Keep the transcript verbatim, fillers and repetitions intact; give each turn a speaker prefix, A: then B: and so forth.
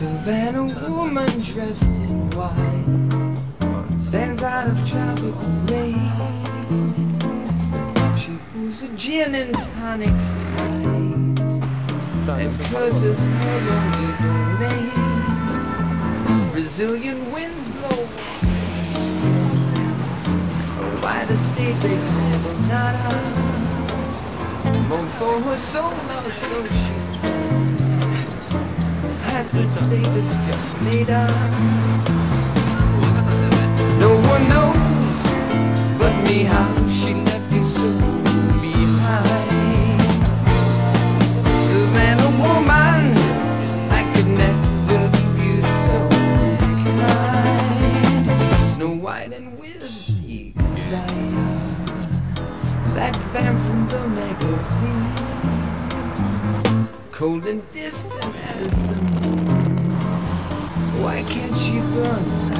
A: Savannah woman dressed in white stands out of tropical rays. She pulls a gin and tonics tight and curses her lonely domain. Brazilian winds blow a white estate they call Bonata. Moan for her soul, or so she said. That's a sadist just made up. No one knows but me how she left me so behind. Savannah woman, I could never leave you so kind. Snow White and with desire, that femme from the magazine, cold and distant as the moon. Why can't she burn